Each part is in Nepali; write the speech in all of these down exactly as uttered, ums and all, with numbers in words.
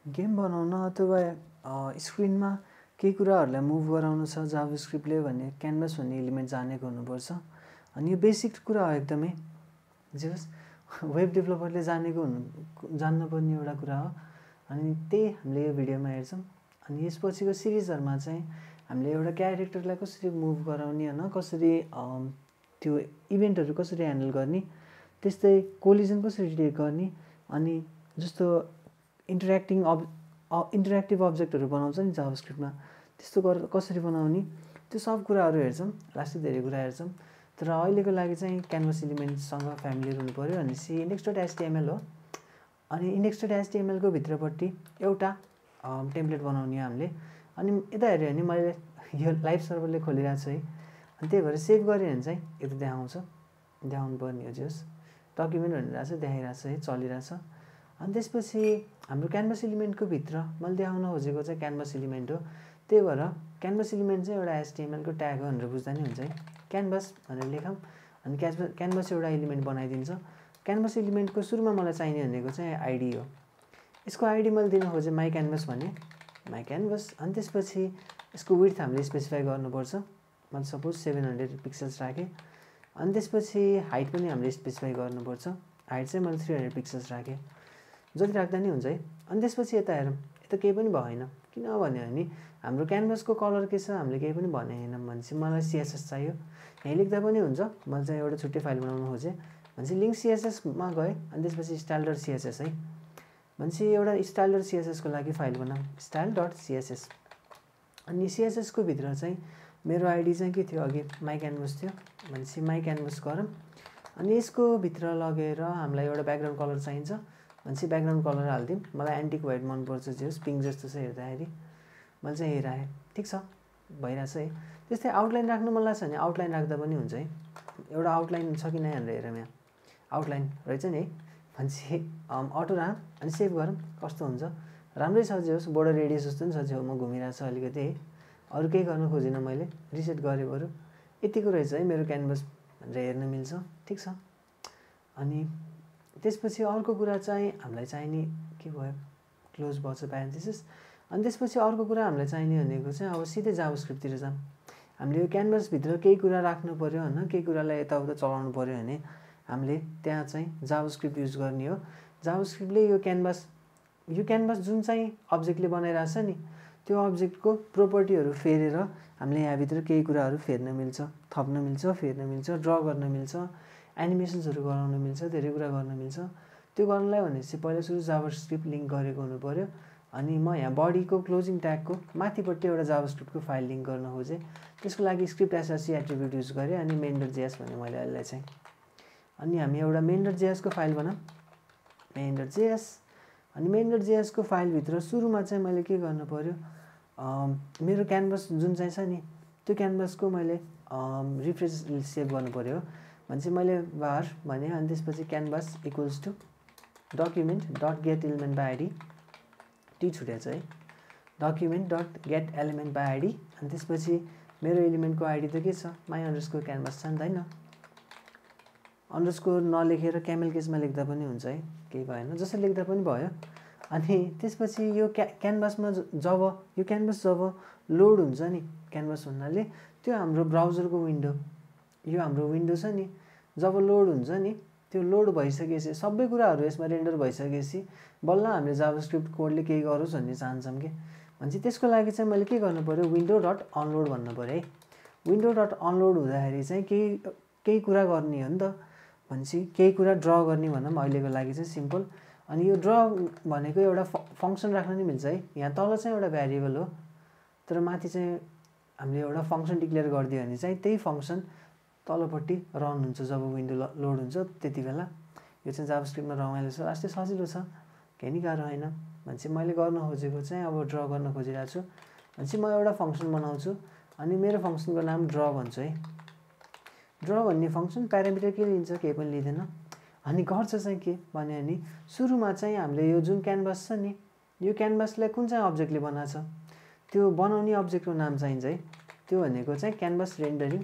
गेम बनाउन अथवा स्क्रिनमा केही कुराहरूलाई मुभ गराउनु छ जाभास्क्रिप्टले भने क्यानभस भन्ने एलिमेन्ट जानेको हुनुपर्छ। अनि यो बेसिक कुरा हो एकदमै, जे होस् वेब डेभलपरले जानेको हुनु जान्नुपर्ने एउटा कुरा हो। अनि त्यही हामीले यो भिडियोमा हेर्छौँ। अनि यसपछिको सिरिजहरूमा चाहिँ हामीले एउटा क्यारेक्टरलाई कसरी मुभ गराउने होइन, कसरी त्यो इभेन्टहरू कसरी ह्यान्डल गर्ने, त्यस्तै कोलिजन कसरी डिटेक्ट गर्ने, अनि जस्तो इन्टरेक्टिङ अब इन्टरेक्टिभ अब्जेक्टहरू बनाउँछ नि जाभास्क्रिप्टमा, त्यस्तो गर कसरी बनाउने, त्यो सब कुराहरू हेर्छौँ। लास्टै धेरै कुरा हेर्छौँ। तर अहिलेको लागि चाहिँ क्यानभस एलिमेन्टसँग फ्यामिलियर हुनु पऱ्यो। भनेपछि इन्डेक्स डट एचटिएमएल हो। अनि इन्डेक्स डट एचटिएमएलको भित्रपट्टि एउटा टेम्प्लेट बनाउने हो हामीले। अनि यता हेऱ्यो भने मैले यो लाइभ सर्भरले खोलिरहेको छु है, अनि त्यही भएर सेभ गरेँ भने चाहिँ यता देखाउँछ, देखाउनु पर्ने हो। जे होस् डकुमेन्ट भनिरहेको छ, देखाइरहेको छ है, चलिरहेछ। अनि त्यसपछि हाम्रो क्यानभस एलिमेन्टको भित्र मैले देखाउन खोजेको चाहिँ क्यानभस एलिमेन्ट हो। त्यही भएर क्यानभस एलिमेन्ट चाहिँ एउटा एचटिएमएलको ट्याग हो भनेर बुझ्दा नि हुन्छ है। क्यानभस भनेर लेखौँ, अनि क्यानभस क्यानभस एउटा एलिमेन्ट बनाइदिन्छ। क्यानभस एलिमेन्टको सुरुमा मलाई चाहिने भनेको चाहिँ आइडी हो। यसको आइडी मैले दिन खोजेँ माई क्यानभस भने, माई क्यानभस। अनि त्यसपछि यसको विड्थ हामीले स्पेसिफाई गर्नुपर्छ। मैले सपोज सेभेन हन्ड्रेड पिक्सल्स राखेँ। अनि त्यसपछि हाइट पनि हामीले स्पेसिफाई गर्नुपर्छ। हाइट चाहिँ मैले थ्री हन्ड्रेड पिक्सल्स राखेँ। जति राख्दा नि हुन्छ है। अनि त्यसपछि यता हेरौँ, यता केही पनि भएन। किन भन्यो भने हाम्रो क्यानभसको कलर के छ हामीले केही पनि भनेन भने चाहिँ मलाई सिएसएस चाहियो। यहीँ लेख्दा पनि हुन्छ, मैले चाहिँ एउटा छुट्टै फाइल बनाउनु खोजेँ भने चाहिँ लिङ्क सिएसएसमा गएँ। अनि त्यसपछि स्टाइल डट सिएसएस है, भनेपछि एउटा स्टाइल डट सिएसएसको लागि फाइल बनाऊँ, स्टाइल डट सिएसएस। अनि सिएसएसको भित्र चाहिँ मेरो आइडी चाहिँ के थियो, अघि माई क्यानभस थियो भनेपछि माई क्यानभस गरौँ। अनि यसको भित्र लगेर हामीलाई एउटा ब्याकग्राउन्ड कलर चाहिन्छ भनेपछि ब्याकग्राउन्ड कलर हालिदिउँ। मलाई एन्टिक वाइट मनपर्छ, जे होस् पिङ्क जस्तो छ हेर्दाखेरि, मैले चाहिँ यही राखेँ। ठिक छ, भइरहेछ है। त्यस्तै आउटलाइन राख्नु मन लाग्छ भने आउटलाइन राख्दा पनि हुन्छ है। एउटा आउटलाइन छ कि नै भनेर हेरौँ, यहाँ आउटलाइन रहेछ नि है, भनेपछि अटो राख अनि सेभ गरौँ कस्तो हुन्छ। राम्रै छ, जे होस् बोर्डर रेडियस जस्तो नि छ, छेउमा घुमिरहेको छ अलिकति है। अरू केही गर्न खोजिनँ मैले, रिसेट गरेँ बरु। यतिको रहेछ है मेरो क्यानभस भनेर हेर्न मिल्छ। ठिक छ। अनि त्यसपछि अर्को कुरा चाहिँ हामीलाई चाहिने के भयो, क्लोज भएको छ प्यारेन्थेसिस। अनि त्यसपछि अर्को कुरा हामीलाई चाहिने भनेको चाहिँ अब सिधै जाभास्क्रिप्टतिर जाऊँ। हामीले यो क्यानभसभित्र केही कुरा राख्नु पऱ्यो होइन, केही कुरालाई यताउता चलाउनु पऱ्यो भने हामीले त्यहाँ चाहिँ जाभास्क्रिप्ट युज गर्ने हो। जाभास्क्रिप्टले यो क्यानभस यो क्यानभस जुन चाहिँ अब्जेक्टले बनाइरहेको छ नि, त्यो अब्जेक्टको प्रोपर्टीहरू फेरेर हामीले यहाँभित्र केही कुराहरू फेर्न मिल्छ, थप्न मिल्छ, फेर्न मिल्छ, ड्र गर्न मिल्छ, एनिमेसन्सहरू गराउन मिल्छ, धेरै कुरा गर्न मिल्छ। त्यो गर्नलाई भनेपछि पहिला सुरु जाभास्क्रिप्ट लिङ्क गरेको हुनु पऱ्यो। अनि म यहाँ बडीको क्लोजिङ ट्यागको माथिपट्टि एउटा जाभास्क्रिप्टको फाइल लिङ्क गर्न खोजेँ। त्यसको लागि स्क्रिप्ट एसआरसी एट्रिब्युट युज गरेँ। अनि मेन डट जेएस भने मैले यसलाई चाहिँ, अनि हामी एउटा मेन डट जेएसको फाइल बनाऊँ, मेन डट जेएस। अनि मेन डट जेएसको फाइलभित्र सुरुमा चाहिँ मैले के गर्नु पऱ्यो, मेरो क्यानभस जुन चाहिँ छ नि त्यो क्यानभसको मैले रिफ्रेस सेभ गर्नु पऱ्यो। भने चाहिँ मैले बार भने, अनि त्यसपछि canvas equals to document dot get element by ID, T छुट्या छ है, document dot get element by ID. अनि त्यसपछि मेरो एलिमेन्टको आइडी त के छ, माई अन्डरस्कोर क्यानभस छ नि त होइन। अन्डरस्कोर नलेखेर क्यामेल केसमा लेख्दा पनि हुन्छ है, केही भएन, जसरी लेख्दा पनि भयो। अनि त्यसपछि यो क्या क्यानभसमा जब यो क्यानभस जब लोड हुन्छ नि, क्यानभस भन्नाले त्यो हाम्रो ब्राउजरको विन्डो, यो हाम्रो विन्डो छ नि, जब लोड हुन्छ नि, त्यो लोड भइसकेपछि सबै कुराहरू यसमा रेन्डर भइसकेपछि बल्ल हामीले जाभास्क्रिप्ट कोडले केही गरोस् भन्ने चाहन्छौँ कि। भनेपछि त्यसको लागि चाहिँ मैले के गर्नु पऱ्यो, विन्डो डट अनलोड भन्नु पऱ्यो है। विन्डो डट अनलोड हुँदाखेरि चाहिँ केही केही कुरा गर्ने हो नि त, भनेपछि केही कुरा ड्र गर्ने भनौँ अहिलेको लागि चाहिँ सिम्पल। अनि यो ड्र भनेको एउटा फङ्सन राख्न नि मिल्छ है। यहाँ तल चाहिँ एउटा भेरिएबल हो, तर माथि चाहिँ हामीले एउटा फङ्सन डिक्लेयर गरिदियो भने चाहिँ त्यही फङ्सन तलपट्टि रन हुन्छ जब विन्डो लोड हुन्छ त्यति बेला। यो चाहिँ जाभास्क्रिप्टमा रमाइलो छ, लास्टै सजिलो छ, केही नि गाह्रो होइन। भनेपछि मैले गर्न खोजेको चाहिँ अब ड्र गर्न खोजिरहेको छु। भनेपछि म एउटा फङ्सन बनाउँछु अनि मेरो फङ्सनको नाम ड्र भन्छु है। ड्र भन्ने फङ्सन प्यारामिटर के लिन्छ, केही पनि लिँदैन। अनि गर्छ चाहिँ के भन्यो भने सुरुमा चाहिँ हामीले यो जुन क्यानभस छ नि, यो क्यानभसलाई कुन चाहिँ अब्जेक्टले बनाएको छ त्यो बनाउने अब्जेक्टको नाम चाहिन्छ है। त्यो भनेको चाहिँ canvas rendering,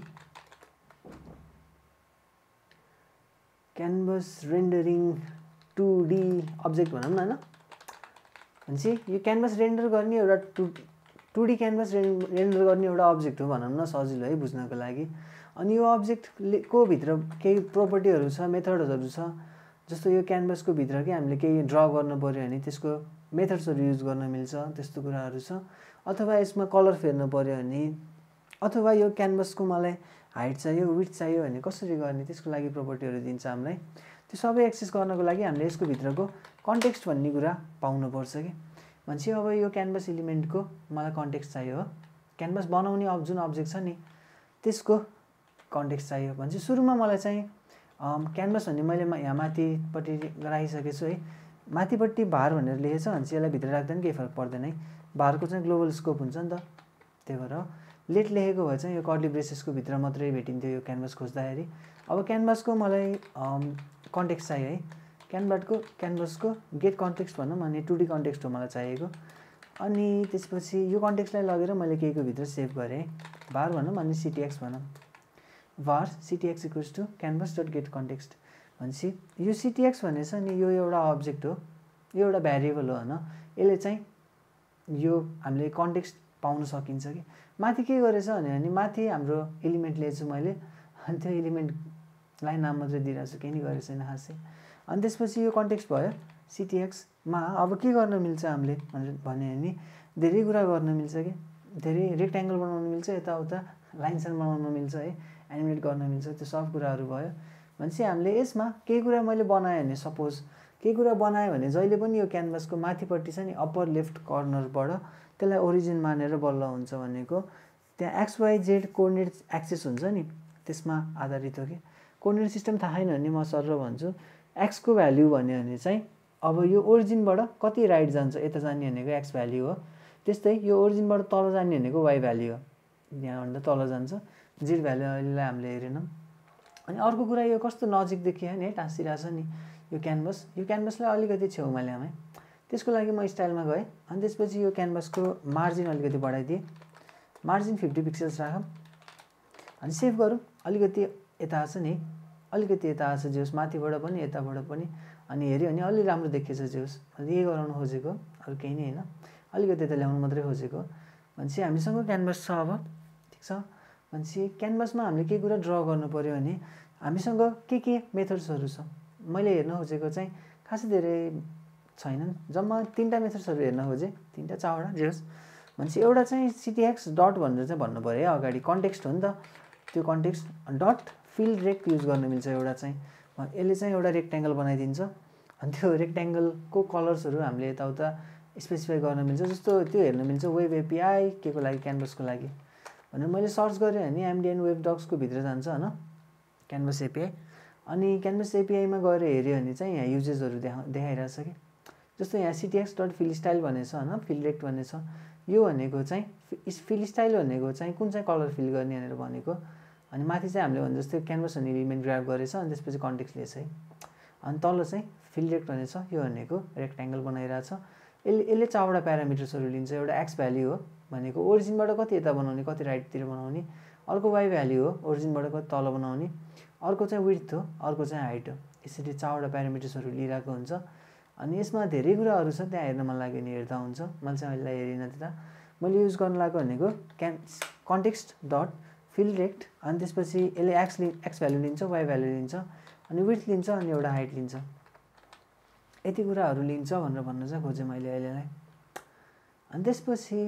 canvas rendering two D object भनौँ न होइन। भनेपछि यो क्यानभस रेन्डर गर्ने एउटा two two D canvas render गर्ने एउटा अब्जेक्ट हो भनौँ न, सजिलो है बुझ्नको लागि। अनि यो अब्जेक्टको भित्र केही प्रोपर्टीहरू छ, मेथडहरू छ, जस्तो यो क्यानभसको भित्र कि हामीले केही ड्र गर्नु पऱ्यो भने त्यसको मेथड्सहरू युज गर्न मिल्छ, त्यस्तो कुराहरू छ। अथवा यसमा कलर फेर्नु पऱ्यो भने, अथवा यो क्यानभसको मलाई हाइट चाहियो, विड्थ चाहियो भने कसरी गर्ने, त्यसको लागि प्रोपर्टीहरू दिन्छ हामीलाई। त्यो सबै एक्सेस गर्नको लागि हामीले यसको भित्रको कन्टेक्स्ट भन्ने कुरा पाउनुपर्छ कि। भनेपछि अब यो क्यानभस एलिमेन्टको मलाई कन्टेक्स्ट चाहियो हो, क्यानभस बनाउने अब जुन अब्जेक्ट छ नि त्यसको कन्टेक्स्ट चाहियो। भनेपछि सुरुमा मलाई चाहिँ क्यानभस भन्ने मैले यहाँ माथिपट्टि राखिसकेको छु है। माथिपट्टि बार भनेर लेखेको छ भनेपछि यसलाई भित्र राख्दा पनि केही फरक पर्दैन है, बारको चाहिँ ग्लोबल स्कोप हुन्छ नि त। त्यही भएर लेट लेखेको भए चाहिँ यो कर्ली ब्रेसेसको भित्र मात्रै भेटिन्थ्यो यो क्यानभस खोज्दाखेरि। अब क्यानभसको मलाई कन्टेक्स्ट चाहियो है, क्यानभसको क्यानभसको गेट कन्टेक्स्ट भनौँ, अनि टु डी कन्टेक्स्ट हो मलाई चाहिएको। अनि त्यसपछि यो कन्टेक्स्टलाई लगेर मैले केहीको भित्र सेभ गरेँ, बार भनौँ अनि सिटिएक्स भनौँ, var ctx equals to canvas dot get context. भनेपछि यो ctx भनेछ नि यो एउटा अब्जेक्ट हो, यो एउटा भेरिएबल हो होइन, यसले चाहिँ यो हामीले कन्टेक्स्ट पाउन सकिन्छ कि। माथि के गरेछ भने अनि माथि हाम्रो एलिमेन्ट लिएछु मैले, अनि त्यो एलिमेन्टलाई नाम मात्रै दिइरहेको छु, केही नि गरेको छैन खासै। अनि त्यसपछि यो कन्टेक्स्ट भयो ctxमा। अब के गर्न मिल्छ हामीले भनेर भन्यो भने धेरै कुरा गर्न मिल्छ कि, धेरै रेक्ट्याङ्गल बनाउन मिल्छ, यताउता लाइनसान बनाउन मिल्छ है, एनिमेट गर्न मिल्छ, त्यो सब कुराहरू भयो। भनेपछि हामीले यसमा केही कुरा मैले बनाएँ भने, सपोज केही कुरा बनायो भने जहिले पनि यो क्यानभसको माथिपट्टि छ नि अप्पर लेफ्ट कर्नरबाट त्यसलाई ओरिजिन मानेर बल्ल हुन्छ भनेको। त्यहाँ X Y Z coordinate access हुन्छ नि त्यसमा आधारित हो कि। कोअर्डिनेट सिस्टम थाहा छैन भने म सर भन्छु, एक्सको भ्याल्यु भन्यो भने चाहिँ अब यो ओरिजिनबाट कति राइट जान्छ, यता जाने भनेको एक्स भ्याल्यु हो, त्यस्तै यो ओरिजिनबाट तल जाने भनेको वाइ भ्याल्यु हो, यहाँभन्दा तल जान्छ, जेड भ्याल्यु अहिलेलाई हामीले हेरेनौँ। अनि अर्को कुरा यो कस्तो नजिक देखियो नि है, टाँसिरहेको छ नि यो क्यानभस, यो क्यानभसलाई अलिकति छेउमा ल्याएँ है, त्यसको लागि म स्टाइलमा गएँ। अनि त्यसपछि यो क्यानभसको मार्जिन अलिकति बढाइदिएँ, मार्जिन फिफ्टी पिक्सल्स राखौँ, अनि सेभ गरौँ। अलिकति यता छ नि, अलिकति यता आएको छ जेहोस्, माथिबाट पनि यताबाट पनि, अनि हेऱ्यो भने अलि राम्रो देखिएछ जेहोस्। अनि यही गराउनु खोजेको, अरू केही नै होइन, अलिकति यता ल्याउनु मात्रै खोजेको। भनेपछि हामीसँग क्यानभस छ अब, ठिक छ। भनेपछि क्यानभसमा हामीले केही कुरा ड्र गर्नु पऱ्यो भने हामीसँग के के मेथड्सहरू छ, मैले हेर्न खोजेको चाहिँ खासै धेरै छैनन्, जम्मा तिनवटा मेथड्सहरू हेर्न खोजेँ, तिनवटा चारवटा जे होस्। भनेपछि एउटा चाहिँ ctx डट भनेर चाहिँ भन्नु पऱ्यो है, अगाडि कन्टेक्स्ट हो नि त, त्यो context dot fill rect use गर्न मिल्छ। एउटा चाहिँ यसले चाहिँ एउटा रेक्ट्याङ्गल बनाइदिन्छ, अनि त्यो रेक्ट्याङ्गलको कलर्सहरू हामीले यताउता स्पेसिफाई गर्न मिल्छ। जस्तो त्यो हेर्न मिल्छ वेब एपिआई के को लागि, क्यानभसको लागि भनेर मैले सर्च गरेँ भने एमडिएन वेब डक्सको भित्र जान्छ होइन क्यानभस एपिआई। अनि क्यानभस एपिआईमा गएर हेऱ्यो भने चाहिँ यहाँ युजेसहरू देखा देखाइरहेछ कि, जस्तो यहाँ ctx डट फिल स्टाइल भनेछ होइन, फिल रेक्ट भनेछ। यो भनेको चाहिँ फिल स्टाइल भनेको चाहिँ कुन चाहिँ कलर फिल गर्ने भनेर भनेको। अनि माथि चाहिँ हामीले भने जस्तै क्यानभस भन्ने एलिमेन्ट ग्राब गरेछ, अनि त्यसपछि कन्टेक्स्ट लिएछ है। अनि तल चाहिँ फिल रेक्ट भनेछ, यो भनेको रेक्ट्याङ्गल बनाइरहेछ। यसले यसले चारवटा प्यारामिटर्सहरू लिन्छ। एउटा एक्स भ्याल्यु हो भनेको ओरिजिनबाट कति यता बनाउने, कति राइटतिर बनाउने। अर्को वाइ भ्याल्यु हो ओरिजिनबाट कति तल बनाउने। अर्को चाहिँ विड्थ हो, अर्को चाहिँ हाइट हो। यसरी चारवटा प्यारामिटर्सहरू लिइरहेको हुन्छ। अनि यसमा धेरै कुराहरू छ, त्यहाँ हेर्न मन लाग्यो भने हेर्दा हुन्छ, मैले चाहिँ अहिले हेरिनँ त्यता। मैले युज गर्न लागेको भनेको can context dot fill rect, अनि त्यसपछि यसले एक्स लि एक्स भ्याल्यु लिन्छ, वाइ भ्याल्यु लिन्छ, अनि विड्थ लिन्छ, अनि एउटा हाइट लिन्छ। यति कुराहरू लिन्छ भनेर भन्न चाहिँ खोजेँ मैले अहिलेलाई। अनि त्यसपछि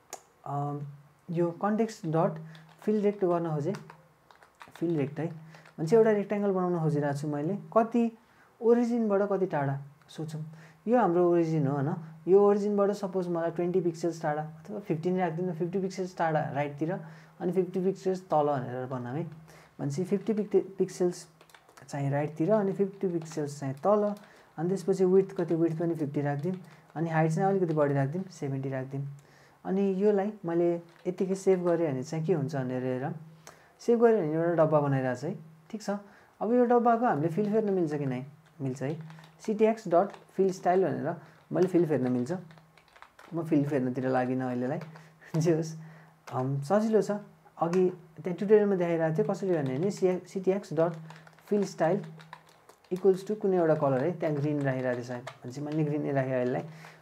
यो कन्टेक्स्ट डट फिल रेक्ट गर्न खोजेँ, फिल रेक्ट है। भनेपछि एउटा रेक्ट्याङ्गल बनाउन खोजिरहेको छु मैले, कति ओरिजिनबाट कति टाढा। सोचौँ यो हाम्रो ओरिजिन हो होइन, यो ओरिजिनबाट सपोज मलाई ट्वेन्टी पिक्सल्स टाढा अथवा फिफ्टिन राखिदिनु, फिफ्टी पिक्सल्स टाढा राइटतिर, अनि फिफ्टी पिक्सल्स तल भनेर बनाऊँ है। भनेपछि फिफ्टी पिक्टे पिक्सल्स चाहिँ राइटतिर, अनि फिफ्टी पिक्सल्स चाहिँ तल, अनि त्यसपछि विड्थ कति, विड्थ पनि फिफ्टी राखिदिउँ, अनि हाइट चाहिँ अलिकति बढी राखिदिउँ, सेभेन्टी राखिदिउँ। अनि योलाई मैले यतिकै सेभ गरेँ भने चाहिँ के हुन्छ भनेर हेर, सेभ गऱ्यो भने एउटा डब्बा बनाइरहेको छ है, ठिक छ। अब यो डब्बाको हामीले फिल फेर्न मिल्छ कि नै, मिल्छ है। ctx डट फिल स्टाइल भनेर मैले फिल फेर्न मिल्छ, म फिल फेर्नतिर लागिनँ अहिलेलाई, जे होस् सजिलो छ। अघि त्यहाँ ट्युटोरियलमा देखाइरहेको थियो कसरी भन्यो भने ctx dot fill style equals to कुनै एउटा कलर है, त्यहाँ ग्रिन राखिरहेको थियो सायद, भनेपछि मैले ग्रिन नै राखेँ अहिलेलाई।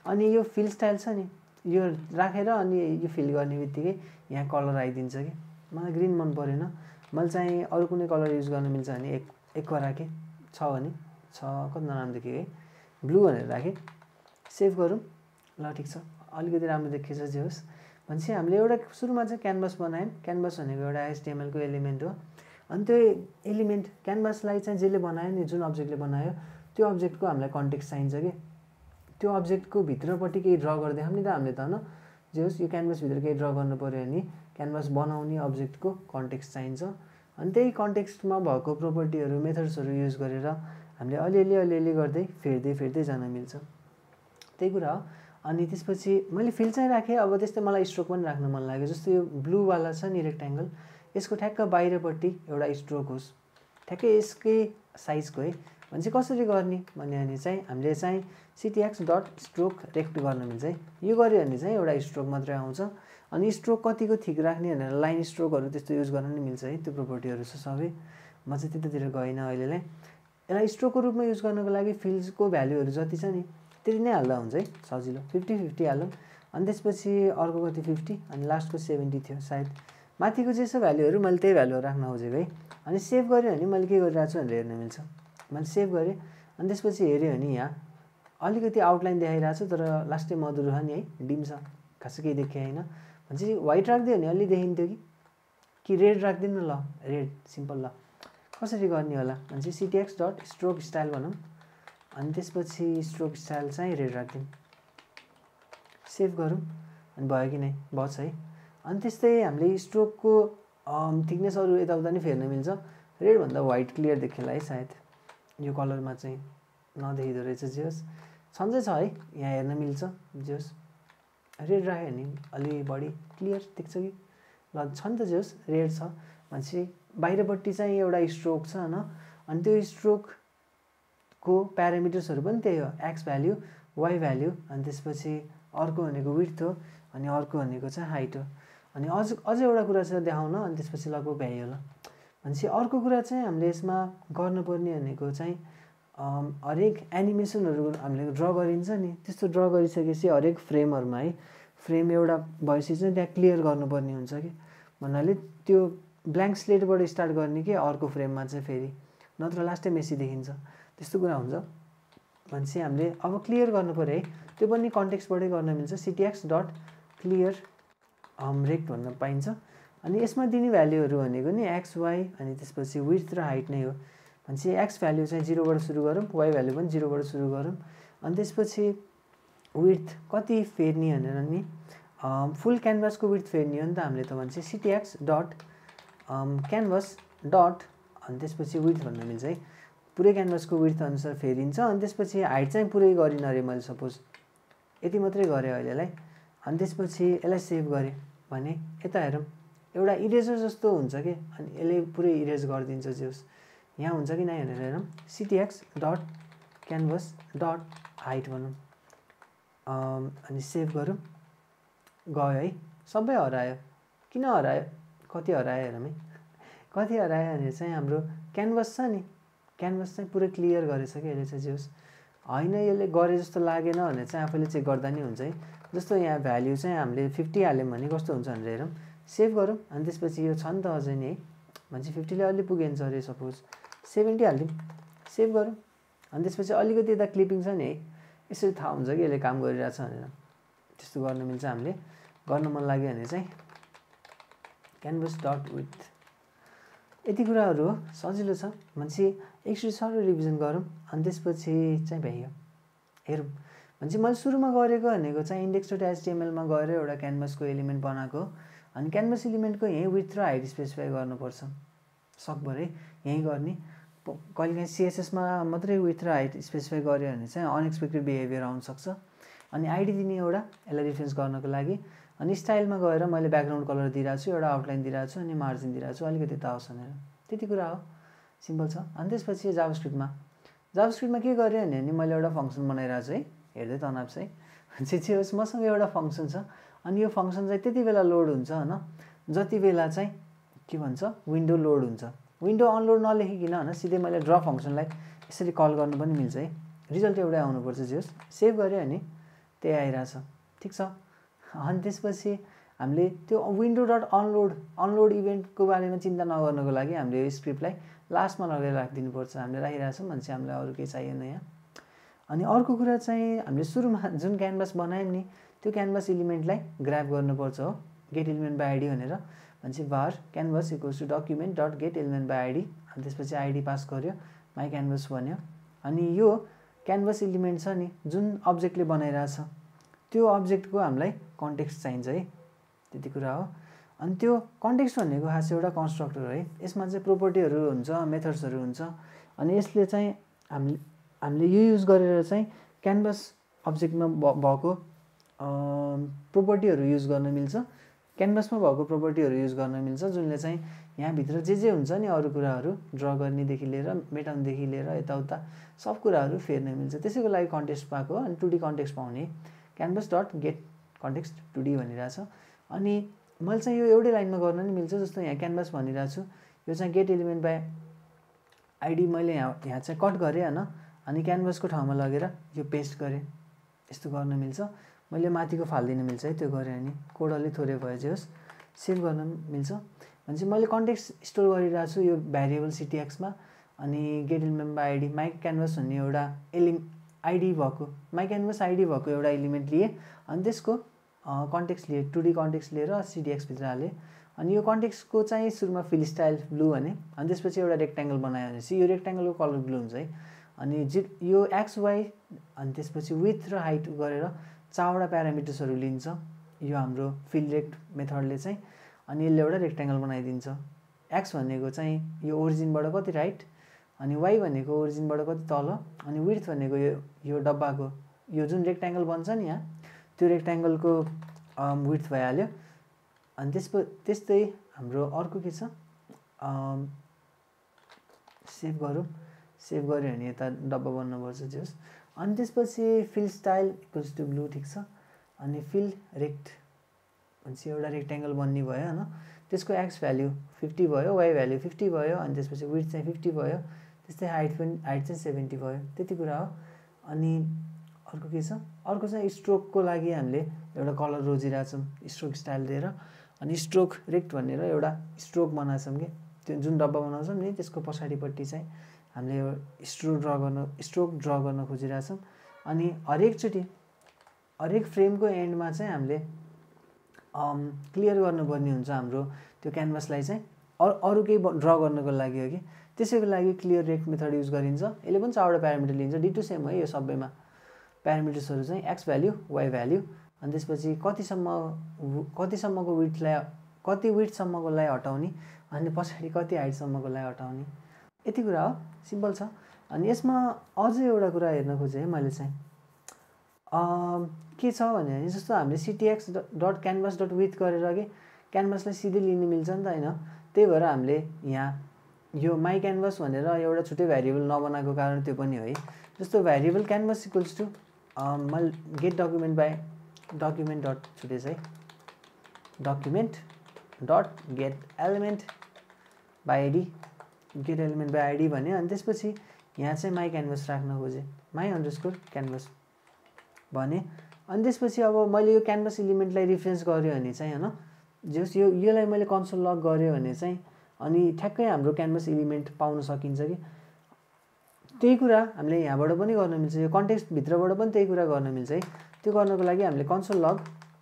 अनि यो फिल स्टाइल छ नि यो राखेर अनि यो फिल गर्ने बित्तिकै यहाँ कलर आइदिन्छ कि मलाई ग्रिन मन परेन मैले चाहिँ अरू कुनै कलर युज गर्न मिल्छ भने एक एकवा राखेँ छ भने छ कति नराम्रो देखियो है ब्लू भनेर राखेँ सेभ गरौँ ल ठिक छ अलिकति राम्रो देखिन्छ जे होस् भनेपछि हामीले एउटा सुरुमा चाहिँ क्यानभस बनायौँ क्यानभस भनेको एउटा एचटिएमएलको एलिमेन्ट हो अनि त्यो एलिमेन्ट क्यानभसलाई चाहिँ जसले बनायो नि जुन अब्जेक्टले बनायो त्यो अब्जेक्टको हामीलाई कन्टेक्स्ट चाहिन्छ कि त्यो अब्जेक्टको भित्रपट्टि केही ड्र गरिदियौँ नि त हामीले त होइन जे होस् यो क्यानभसभित्र केही ड्र गर्नु पऱ्यो भने क्यानभस बनाउने अब्जेक्टको कन्टेक्स्ट चाहिन्छ अनि त्यही कन्टेक्स्टमा भएको प्रोपर्टीहरू मेथड्सहरू युज गरेर हामीले अलिअलि अलिअलि गर्दै फेर्दै फेर्दै जान मिल्छ त्यही कुरा हो अनि त्यसपछि मैले फिल चाहिँ राखेँ अब त्यस्तै मलाई स्ट्रोक पनि राख्न मन लाग्यो जस्तो यो ब्लूवाला छ नि रेक्ट्याङ्गल यसको ठ्याक्क बाहिरपट्टि एउटा स्ट्रोक होस् ठ्याक्कै यसकै साइजको है भने चाहिँ कसरी गर्ने भन्यो भने चाहिँ हामीले चाहिँ सिटिएक्स डट स्ट्रोक रेक्ट गर्न मिल्छ है यो गऱ्यो भने चाहिँ एउटा स्ट्रोक मात्रै आउँछ अनि स्ट्रोक कतिको थिक राख्ने भनेर लाइन स्ट्रोकहरू त्यस्तो युज गर्न नि मिल्छ है त्यो प्रोपर्टीहरू छ सबै म चाहिँ त्यतातिर गइनँ अहिलेलाई यसलाई स्ट्रोकको रूपमा युज गर्नको लागि फिल्डको भ्यालुहरू जति छ नि त्यति नै हाल्दा हुन्छ है सजिलो फिफ्टी फिफ्टी हालौँ अनि त्यसपछि अर्को कति फिफ्टी अनि लास्टको सेभेन्टी थियो सायद माथिको जे छ भ्यालुहरू मैले त्यही भ्यालु राख्न खोजेको है अनि सेभ गरेँ भने मैले के गरिरहेको छु भनेर हेर्न मिल्छ मैले सेभ गरेँ अनि त्यसपछि हेऱ्यो भने यहाँ अलिकति आउटलाइन देखाइरहेको छु तर लास्टै मधुरो छ नि है डिम छ खासै केही देखिएन भनेपछि व्हाइट राखिदियो भने अलि देखिन्थ्यो कि कि रेड राखिदिनु ल रेड सिम्पल ल कसरी गर्ने होला भनेपछि सिटिएक्स डट स्ट्रोक स्टाइल भनौँ अनि त्यसपछि स्ट्रोक स्टाइल चाहिँ रेड राखिदिउँ सेभ गरौँ अनि भयो कि नै भयो है अनि त्यस्तै हामीले स्ट्रोकको थिकनेस अरू यताउता नि फेर्न मिल्छ रेडभन्दा व्हाइट क्लियर देखिएला है सायद यो कलरमा चाहिँ नदेखिँदो रहेछ जे होस् छन्चै छ है यहाँ हेर्न मिल्छ जे होस् रेड राख्यो भने अलि बढी क्लियर देख्छ कि ल छ नि त जे होस् रेड छ भनेपछि बाहिरपट्टि चाहिँ एउटा स्ट्रोक छ होइन अनि त्यो स्ट्रोकको प्यारामिटर्सहरू पनि त्यही हो एक्स भ्याल्यु वाइ भ्याल्यु अनि त्यसपछि अर्को भनेको विड्थ हो अनि अर्को भनेको चाहिँ हाइट हो अनि अझ अझै एउटा कुरा छ देखाउन अनि त्यसपछि लगभग भ्याइयो ल भनेपछि अर्को कुरा चाहिँ हामीले यसमा गर्नुपर्ने भनेको चाहिँ हरेक एनिमेसनहरू हामीले ड्र गरिन्छ नि त्यस्तो ड्र गरिसकेपछि हरेक फ्रेमहरूमा है फ्रेम एउटा भएपछि चाहिँ त्यहाँ क्लियर गर्नुपर्ने हुन्छ कि भन्नाले त्यो ब्ल्याङ्क स्लेटबाट स्टार्ट गर्ने कि अर्को फ्रेममा चाहिँ फेरि नत्र लास्टै मेसी देखिन्छ त्यस्तो कुरा हुन्छ भनेपछि हामीले अब क्लियर गर्नु पऱ्यो है त्यो पनि कन्टेक्स्टबाटै गर्न मिल्छ सिटिएक्स डट क्लियर रेक्ट भन्न पाइन्छ अनि यसमा दिने भ्याल्युहरू भनेको नि एक्स वाइ अनि त्यसपछि विड्थ र हाइट नै हो भनेपछि एक्स भ्याल्यु चाहिँ जिरोबाट सुरु गरौँ वाइ भ्याल्यु पनि जिरोबाट सुरु गरौँ अनि त्यसपछि विड्थ कति फेर्ने भनेर नि फुल क्यानभासको विड्थ फेर्ने हो नि त हामीले त भनेपछि सिटिएक्स डट क्यानभास डट अनि त्यसपछि विड्थ भन्न मिल्छ है पुरै क्यानभासको विड्थ अनुसार फेरिन्छ अनि त्यसपछि हाइट चाहिँ पुरै गरिनँ अरे मैले सपोज यति मात्रै गरेँ अहिलेलाई अनि त्यसपछि यसलाई सेभ गरेँ भने यता हेरौँ एउटा इरेजर जस्तो हुन्छ कि अनि यसले पुरै इरेज गरिदिन्छ जे होस् यहाँ हुन्छ कि नै भनेर हेरौँ CTX dot canvas dot height भनौँ अनि सेभ गरौँ गयो है सबै हरायो किन हरायो कति हरायो हेरौँ है कति हरायो भने चाहिँ हाम्रो क्यानभास छ नि क्यानभास चाहिँ पुरै क्लियर गरेछ कि यसले चाहिँ जे होस् होइन यसले गरे जस्तो लागेन भने चाहिँ आफैले चेक गर्दा नि हुन्छ है जस्तो यहाँ भ्याल्यु चाहिँ हामीले फिफ्टी हाल्यौँ भने कस्तो हुन्छ भनेर हेरौँ सेभ गरौँ अनि त्यसपछि यो छ नि त अझै नि है भनेपछि फिफ्टीले अलि पुगेन्छ अरे सपोज सेभेन्टी हालिदिउँ सेभ गरौँ अनि त्यसपछि अलिकति यता क्लिपिङ छ नि है यसरी थाहा हुन्छ कि यसले काम गरिरहेछ भनेर त्यस्तो गर्न मिल्छ हामीले गर्न मन लाग्यो भने चाहिँ क्यानभास डट विथ यति कुराहरू हो सजिलो छ भनेपछि एकचोटि सर रिभिजन गरौँ अनि त्यसपछि चाहिँ भ्याइयो हेरौँ भनेपछि मैले सुरुमा गरेको भनेको चाहिँ इन्डेक्स डट एचटिएमएलमा गएर एउटा क्यानभासको एलिमेन्ट बनाएको अनि क्यानभास एलिमेन्टको यहीँ विड्थ र हाइट स्पेसिफाई गर्नुपर्छ सकभर है यहीँ गर्ने कहिलेकाहीँ सिएसएसमा मात्रै विड्थ र हाइट स्पेसिफाई गऱ्यो भने चाहिँ अनएक्सपेक्टेड बिहेभियर आउनसक्छ अनि आइडी दिने एउटा यसलाई रिफरेन्स गर्नको लागि अनि स्टाइलमा गएर मैले ब्याकग्राउन्ड कलर दिइरहेको छु एउटा आउटलाइन दिइरहेको छु अनि मार्जिन दिइरहेको छु अलिकति त आओस् भनेर त्यति कुरा हो सिम्पल छ अनि त्यसपछि जाभास्क्रिप्टमा जाभास्क्रिप्टमा के गरेँ भने नि मैले एउटा फङ्सन बनाइरहेको छु है हेर्दै तनाव चाहिँ चाहिँ चाहिँ होस् मसँग एउटा फङ्सन छ अनि यो फङ्सन चाहिँ त्यति बेला लोड हुन्छ होइन जति बेला चाहिँ के भन्छ विन्डो लोड हुन्छ विन्डो अनलोड नलेखिकन होइन सिधै मैले ड्र फङ्सनलाई यसरी कल गर्नु पनि मिल्छ है रिजल्ट एउटै आउनुपर्छ जे होस् सेभ गरेँ भने त्यही आइरहेछ ठिक छ। अनि त्यसपछि हामीले त्यो विन्डो डट अनलोड अनलोड इभेन्टको बारेमा चिन्ता नगर्नको लागि हामीले यो स्क्रिप्टलाई लास्टमा लगेर राखिदिनुपर्छ। हामीले राखिरहेछौँ भने चाहिँ हामीलाई अरू केही चाहिएन यहाँ। अनि अर्को कुरा चाहिँ हामीले सुरुमा जुन क्यानभास बनायौँ नि त्यो क्यानभास इलिमेन्टलाई ग्राब गर्नुपर्छ हो, गेट एलिमेन्ट बाई आइडी भनेर भनेपछि var canvas equals to document dot get element by ID. अनि त्यसपछि आइडी पास गर्यो, माई क्यानभास भन्यो। अनि यो क्यानभास इलिमेन्ट छ नि जुन अब्जेक्टले बनाइरहेछ त्यो अब्जेक्टको हामीलाई कन्टेक्स्ट चाहिन्छ है, त्यति कुरा हो। अनि त्यो कन्टेक्स्ट भनेको खास एउटा कन्स्ट्रक्टर हो है, यसमा चाहिँ प्रोपर्टीहरू हुन्छ, मेथड्सहरू हुन्छ। अनि यसले चाहिँ हामीले हामीले यो युज गरेर चाहिँ क्यानभास अब्जेक्टमा भएको प्रोपर्टीहरू युज गर्न मिल्छ, क्यानभासमा भएको प्रोपर्टीहरू युज गर्न मिल्छ जुनले चाहिँ यहाँभित्र जे जे हुन्छ नि अरू कुराहरू ड्र गर्नेदेखि लिएर मेटाउनेदेखि लिएर यताउता सब कुराहरू फेर्न मिल्छ। त्यसैको लागि कन्टेक्स्ट पाएको हो। अनि टु डी कन्टेक्स्ट पाउने canvas dot get context two D भनिरहेछ। अनि मैले चाहिँ यो एउटै लाइनमा गर्न नि मिल्छ, जस्तो यहाँ क्यानभास भनिरहेको छु, यो चाहिँ गेट एलिमेन्ट बाई आइडी मैले यहाँ यहाँ चाहिँ कट गरेँ होइन, अनि क्यानभासको ठाउँमा लगेर यो पेस्ट गरेँ, यस्तो गर्न मिल्छ। मैले माथिको फालिदिन मिल्छ है, त्यो गरेँ अनि कोड अलिक थोरै भयो जे होस् सेभ गर्न मिल्छ। भने चाहिँ मैले कन्टेक्स्ट स्टोर गरिरहेको छु यो भेरिएबल सिटिएक्समा। अनि get element by ID my canvas भन्ने एउटा एलि आइडी भएको माई क्यानभास आइडी भएको एउटा एलिमेन्ट लिएँ, अनि त्यसको कन्टेक्स्ट लिएँ, टु डी कन्टेक्स्ट लिएर सिटिएक्सभित्र हालेँ। अनि यो कन्टेक्स्टको चाहिँ सुरुमा फिल स्टाइल ब्लू भने, अनि त्यसपछि एउटा रेक्ट्याङ्गल बनायो भनेपछि यो रेक्ट्याङ्गलको कलर ब्लू हुन्छ है। अनि जि यो एक्स वाई अनि त्यसपछि विथ र हाइट गरेर चारवटा प्यारामिटर्सहरू लिन्छ यो हाम्रो फिल रेक्ट मेथडले चाहिँ। अनि यसले एउटा रेक्ट्याङ्गल बनाइदिन्छ। एक्स भनेको चाहिँ यो ओरिजिनबाट कति राइट, अनि वाई भनेको ओरिजिनबाट कति तल, अनि विड्थ भनेको यो यो डब्बाको यो जुन रेक्ट्याङ्गल बन्छ नि यहाँ त्यो रेक्ट्याङ्गलको विड्थ भइहाल्यो। अनि त्यसप त्यस्तै हाम्रो अर्को के छ, सेभ गरौँ, सेभ गऱ्यो भने यता डब्बा बन्नुपर्छ जे होस्। अनि त्यसपछि fill style equals to blue ठिक छ। अनि फिल रेक्ट भनेपछि एउटा रेक्ट्याङ्गल बन्ने भयो होइन, त्यसको एक्स भ्याल्यु फिफ्टी भयो, वाई भ्याल्यु फिफ्टी भयो, अनि त्यसपछि विड्थ चाहिँ फिफ्टी भयो, त्यस्तै हाइट पनि हाइट चाहिँ सेभेन्टी भयो, त्यति कुरा हो। अनि अर्को के छ, अर्को चाहिँ स्ट्रोकको लागि हामीले एउटा कलर रोजिरहेछौँ स्ट्रोक स्टाइल दिएर। अनि स्ट्रोक रेक्ट भनेर एउटा स्ट्रोक बनाएछौँ कि त्यो जुन डब्बा बनाउँछौँ नि त्यसको पछाडिपट्टि चाहिँ हामीले स्ट्रोक ड्र गर्न स्ट्रोक ड्र गर्न खोजिरहेछौँ। अनि हरेकचोटि हरेक फ्रेमको एन्डमा चाहिँ हामीले क्लियर गर्नुपर्ने हुन्छ हाम्रो त्यो क्यानभासलाई चाहिँ अरू अरू केही ड्र गर्नको लागि हो कि, त्यसैको लागि क्लियर रेक्ट मेथड युज गरिन्छ। यसले पनि चारवटा प्यारामिटर लिन्छ, डी टू सेम हो यो सबैमा। प्यारामिटर्सहरू चाहिँ एक्स भ्याल्यु वाई भ्याल्यु, अनि त्यसपछि कतिसम्म कतिसम्मको विड्थलाई कति विड्थसम्मकोलाई हटाउने, अनि पछाडि कति हाइटसम्मकोलाई हटाउने, यति कुरा हो, सिम्पल छ। अनि यसमा अझै एउटा कुरा हेर्न खोजेँ है मैले चाहिँ के छ भने जस्तो हामीले CTX dot canvas dot width गरेर कि क्यानभासलाई सिधै लिनु मिल्छ नि त होइन, त्यही भएर हामीले यहाँ यो माई क्यानभास भनेर एउटा छुट्टै भेरिएबल नबनाएको कारण त्यो पनि हो है। जस्तो भेरिएबल क्यानभास इक्वल्स टु मैले get document by document dot छुटेछ है, document dot get element by ID, get element by ID भने। अनि त्यसपछि यहाँ चाहिँ माई क्यानभास राख्न खोजेँ, माई अन्डरस्कोर क्यानभास भने। अनि त्यसपछि अब मैले यो क्यानभास इलिमेन्टलाई रिफरेन्स गऱ्यो भने चाहिँ होइन जस यो यसलाई मैले कन्सोल लग गऱ्यो भने चाहिँ अनि ठ्याक्कै हाम्रो क्यानभास इलिमेन्ट पाउन सकिन्छ कि। त्यही कुरा हामीले यहाँबाट पनि गर्न मिल्छ, यो कन्टेक्स्टभित्रबाट पनि त्यही कुरा गर्न मिल्छ है। त्यो गर्नको लागि हामीले कन्सोल लग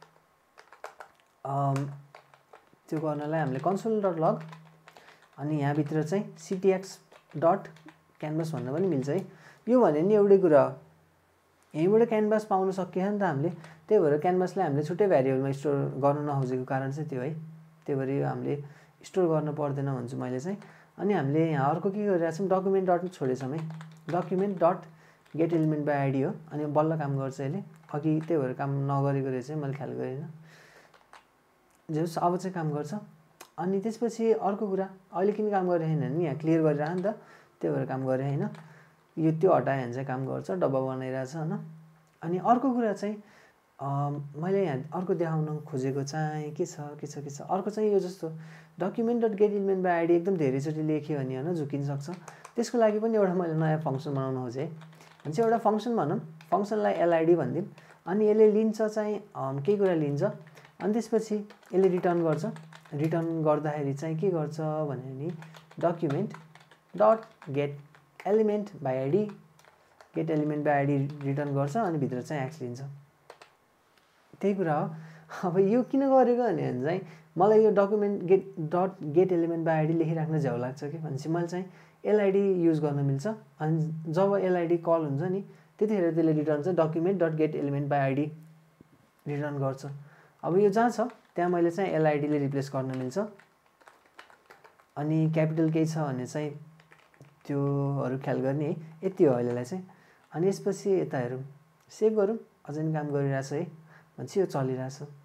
त्यो गर्नलाई हामीले कन्सोल डट लग अनि यहाँभित्र चाहिँ सिटिएक्स डट क्यानभास भन्न पनि मिल्छ है। यो भने नि एउटै कुरा हो, यहीँबाट क्यानभास पाउन सकिएन नि त हामीले, त्यही भएर क्यानभासलाई हामीले छुट्टै भेरिएबलमा स्टोर गर्न नखोजेको कारण चाहिँ त्यो है। त्यही भएर यो हामीले स्टोर गर्न पर्दैन भन्छु मैले चाहिँ। अनि हामीले यहाँ अर्को के गरिरहेको छौँ, डकुमेन्ट डट छोडेछौँ है, document dot get element by ID हो। अनि बल्ल काम गर्छ यसले, अघि त्यही भएर काम नगरेको रहेछ मैले ख्याल गरिनँ, जे होस् अब चाहिँ काम गर्छ। अनि त्यसपछि अर्को कुरा अहिले किन काम गरिरहेन नि यहाँ क्लियर गरिरह नि त, त्यही भएर काम गरेँ होइन। यो त्यो हटायो भने चाहिँ काम गर्छ, डब्बा बनाइरहेछ होइन। अनि अर्को कुरा चाहिँ मैले यहाँ अर्को देखाउन खोजेको चाहिँ के छ के छ के छ अर्को चाहिँ यो जस्तो document dot get element by ID एकदम धेरैचोटि लेख्यो भने होइन झुकिन सक्छ, त्यसको लागि पनि एउटा मैले नयाँ फङ्सन बनाउन खोजेँ। भने चाहिँ एउटा फङ्सन भनौँ, फङ्सनलाई एलआइडी भनिदिउँ। अनि यसले लिन्छ चाहिँ केही कुरा लिन्छ अनि त्यसपछि यसले रिटर्न गर्छ। रिटर्न गर्दाखेरि चाहिँ के गर्छ भने नि document dot get element by ID get element by ID return गर्छ अनि भित्र चाहिँ एक्स लिन्छ। त्यही कुरा हो। अब यो किन गरेको भने चाहिँ मलाई यो document get dot get element by ID लेखिराख्न झ्याउ लाग्छ कि भनेपछि मैले चाहिँ एलआइडी युज गर्न मिल्छ। अनि जब एलआइडी कल हुन्छ नि त्यतिखेर त्यसले रिटर्न चाहिँ document dot get element by ID return गर्छ। अब यो जहाँ छ त्यहाँ मैले चाहिँ एलआइडीले रिप्लेस गर्न मिल्छ। अनि क्यापिटल केही छ भने चाहिँ त्योहरू ख्याल गर्ने है। यति हो अहिलेलाई चाहिँ। अनि यसपछि यता हेरौँ, सेभ गरौँ। अझै काम गरिरहेछ है, भनेपछि यो चलिरहेछ।